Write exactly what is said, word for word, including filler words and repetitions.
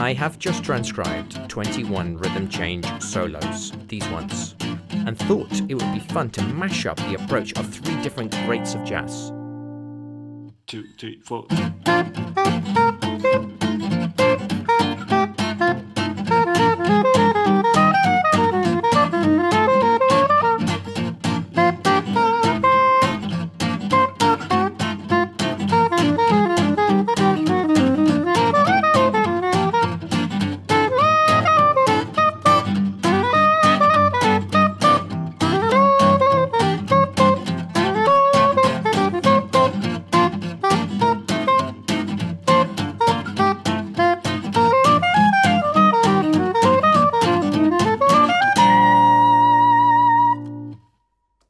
I have just transcribed twenty-one rhythm change solos, these ones, and thought it would be fun to mash up the approach of three different greats of jazz. Two, three, four.